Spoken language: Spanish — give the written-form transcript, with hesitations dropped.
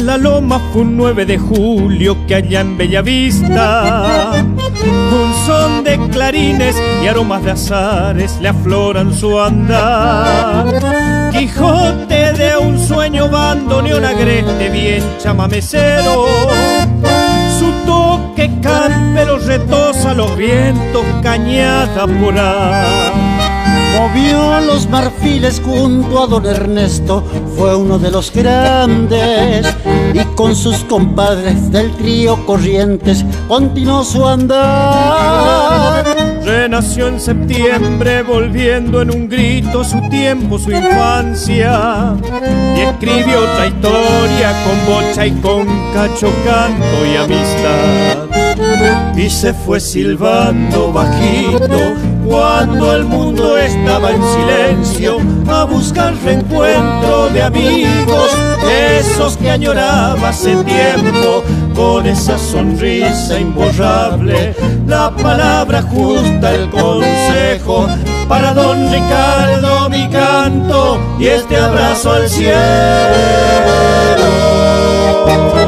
la loma fue un 9 de julio que allá en Bellavista un son de clarines y aromas de azares le afloran su andar. Quijote de un sueño, bandoneón agreste bien chamamecero, su toque campero retosa los vientos, cañada por ahí. Movió los marfiles junto a don Ernesto, fue uno de los grandes, y con sus compadres del trío Corrientes continuó su andar. Renació en septiembre volviendo en un grito su tiempo, su infancia, y escribió otra historia con bocha y con cacho, canto y amistad. Y se fue silbando bajito cuando el mundo estaba en silencio a buscar reencuentro de amigos, esos que añoraba hace tiempo, con esa sonrisa imborrable, la palabra justa, el consejo para don Ricardo, mi canto y este abrazo al cielo.